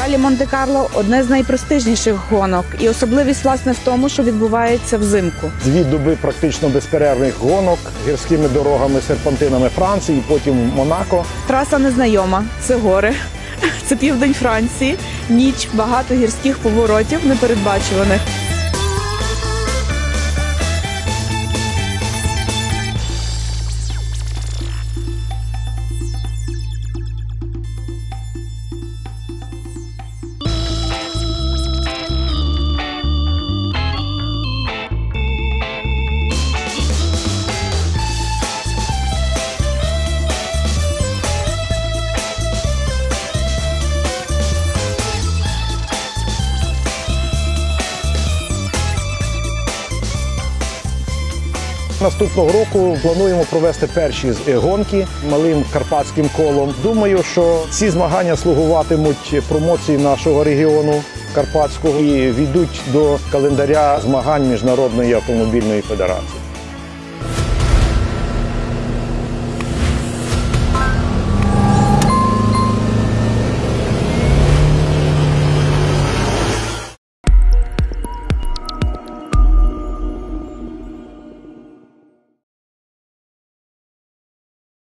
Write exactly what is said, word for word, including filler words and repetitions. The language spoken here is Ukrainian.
Ралі Монте-Карло – одне з найпрестижніших гонок. І особливість, власне, в тому, що відбувається взимку. Дві доби практично безперервних гонок гірськими дорогами, серпантинами Франції, і потім Монако. Траса незнайома – це гори, це південь Франції, ніч, багато гірських поворотів непередбачуваних. Наступного року плануємо провести перші гонки малим карпатським колом. Думаю, що ці змагання слугуватимуть промоції нашого регіону Карпатського і війдуть до календаря змагань Міжнародної автомобільної федерації.